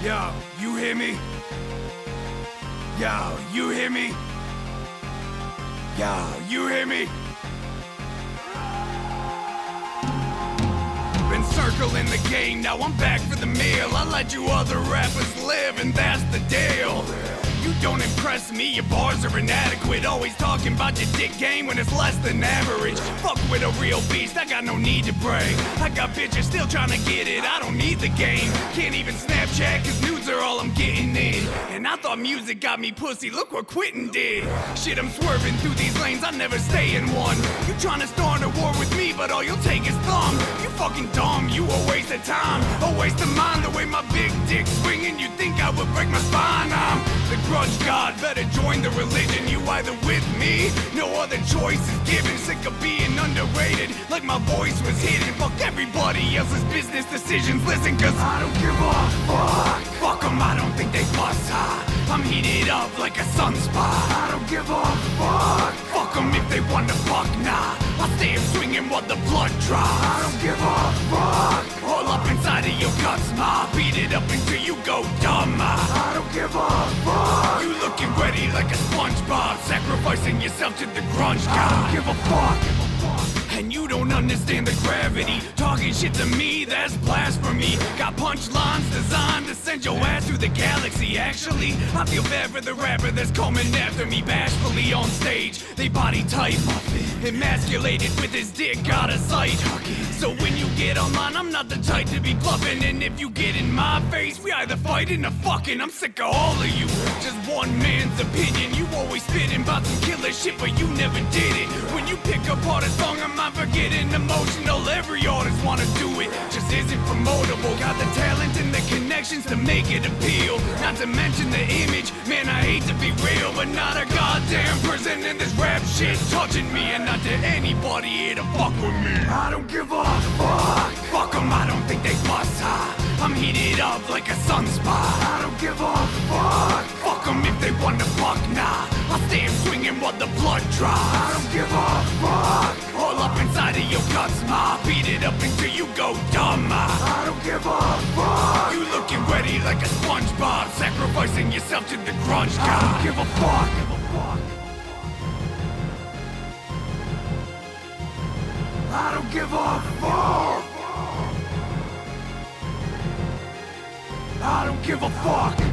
Yo, you hear me? Yo, you hear me? Yo, you hear me? Been circling the game, now I'm back for the meal. I let you other rappers live, and that's the deal. You don't impress me, your bars are inadequate. Always talking about your dick game when it's less than average. Fuck with a real beast, I got no need to brag. I got bitches still trying to get it, I don't need the game. Can't even Snapchat, cause nudes are all I'm getting in. And I thought music got me pussy, look what quitting did. Shit, I'm swerving through these lanes, I never stay in one. You trying to start a war with me, but all you'll take is thumb. You fucking dumb, you a waste of time, a waste of mine. The way my big dick swinging, you think I would break my spine. I'm the grudge god, better join the religion. You either with me, no other choice is given. Sick of being underrated, like my voice was hidden. Fuck everybody else's business decisions, listen, cause I don't give a fuck. Fuck them, I don't think they bust high. I'm heated up like a sunspot. I don't give a fuck. Fuck them if they wanna fuck, nah. I stay swinging while the blood drops. I don't give a fuck. All up inside of your guts, ma. Beat it up until you go dumb, ma. I don't give a fuck. You looking ready like a SpongeBob, sacrificing yourself to the grunge god. I don't give a fuck. And you don't understand the gravity. Talking shit to me, that's blasphemy. Got punchlines designed to send your ass through the galaxy. Actually, I feel bad for the rapper that's coming after me bashfully on stage. They body type, emasculated with his dick out of sight. So when you get online, I'm not the type to be bluffing. And if you get in my face, we either fighting or fucking. I'm sick of all of you, just one man's opinion. You always spitting about some killer shit, but you never did it. When you pick apart a song, I'm not forgetting emotional. Every artist wanna do it, just isn't promotable. Got the talent and the connections to make it appeal. Not to mention the image, man, I hate to be real, but not a goddamn person in this rap shit touching me. And not to anybody here to fuck with me. I don't give a fuck. Fuck them, I don't think they bust high. I'm heated up like a sunspot. I don't give a fuck. Fuck them if they wanna fuck, nah. I stay swinging while the blood drops. I don't give a fuck. All up inside of your guts, ma. Beat it up until you go dumb, ma. I don't give a fuck. You looking ready like a SpongeBob, sacrificing yourself to the grunge god. I don't give a fuck. I don't give a fuck. I don't give a fuck.